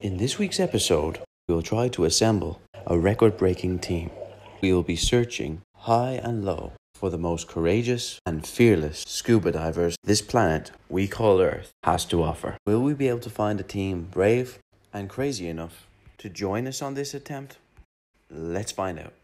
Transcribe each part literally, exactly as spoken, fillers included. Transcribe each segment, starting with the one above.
In this week's episode, we will try to assemble a record-breaking team. We will be searching high and low for the most courageous and fearless scuba divers this planet we call Earth has to offer. Will we be able to find a team brave and crazy enough to join us on this attempt? Let's find out.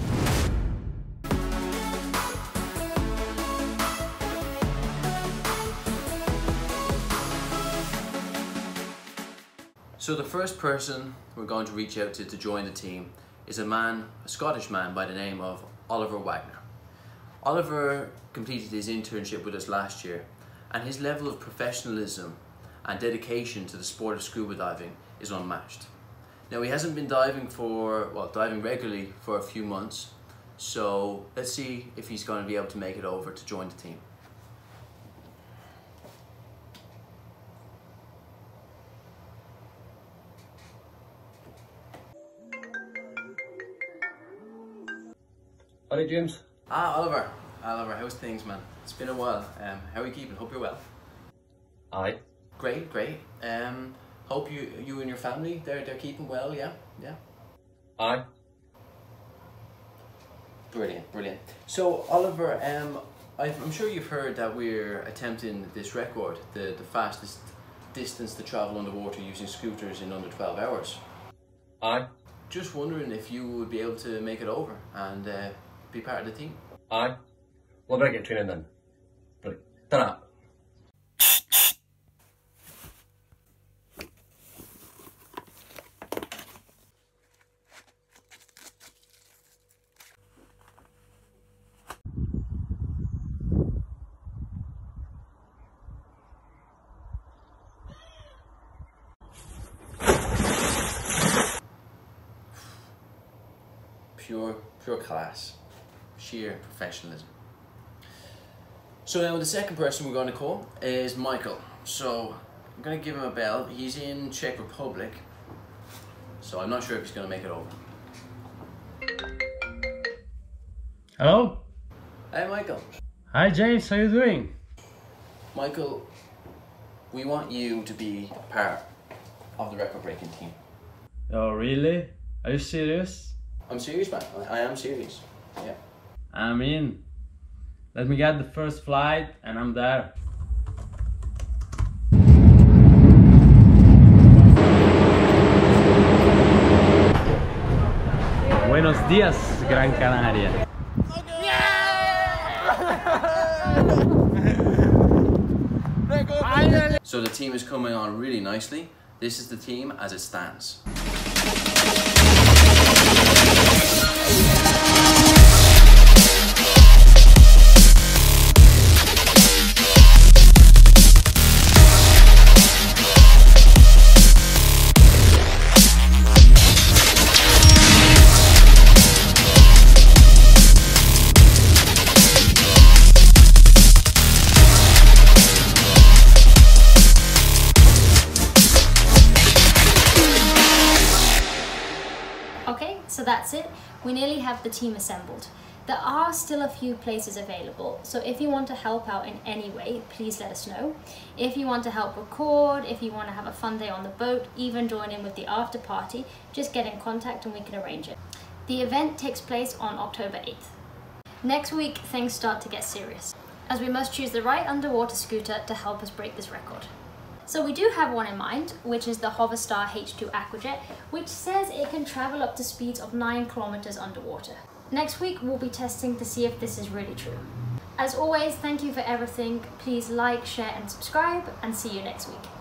So the first person we're going to reach out to to join the team is a man, a Scottish man by the name of Oliver Wagner. Oliver completed his internship with us last year, and his level of professionalism and dedication to the sport of scuba diving is unmatched. Now, he hasn't been diving for, well, diving regularly for a few months, so let's see if he's going to be able to make it over to join the team. Howdy, James. Ah, Oliver. Oliver, how's things, man? It's been a while. Um, how are you keeping? Hope you're well. Aye. Great, great. Um, hope you, you and your family, they're they're keeping well. Yeah, yeah. Aye. Brilliant, brilliant. So, Oliver, um, I've, I'm sure you've heard that we're attempting this record, the the fastest distance to travel underwater using scooters in under twelve hours. Aye. Just wondering if you would be able to make it over and uh, be part of the team. Aye. We'll better get training then. Right. Ta-da. Pure, pure class, sheer professionalism. So now the second person we're going to call is Michael. So I'm going to give him a bell. He's in Czech Republic, so I'm not sure if he's going to make it over. Hello? Hey, Michael. Hi James, how you doing? Michael, we want you to be part of the record-breaking team. Oh really? Are you serious? I'm serious, man. I, I am serious. Yeah. I'm in. Let me get the first flight and I'm there. Buenos días, Gran Canaria. So the team is coming on really nicely. This is the team as it stands. Okay, so that's it. We nearly have the team assembled. There are still a few places available, so if you want to help out in any way, please let us know. If you want to help record, if you want to have a fun day on the boat, even join in with the after party, just get in contact and we can arrange it. The event takes place on October eighth. Next week, things start to get serious, as we must choose the right underwater scooter to help us break this record. So we do have one in mind, which is the Hoverstar H two Aquajet, which says it can travel up to speeds of nine kilometers underwater. Next week, we'll be testing to see if this is really true. As always, thank you for everything. Please like, share and subscribe, and see you next week.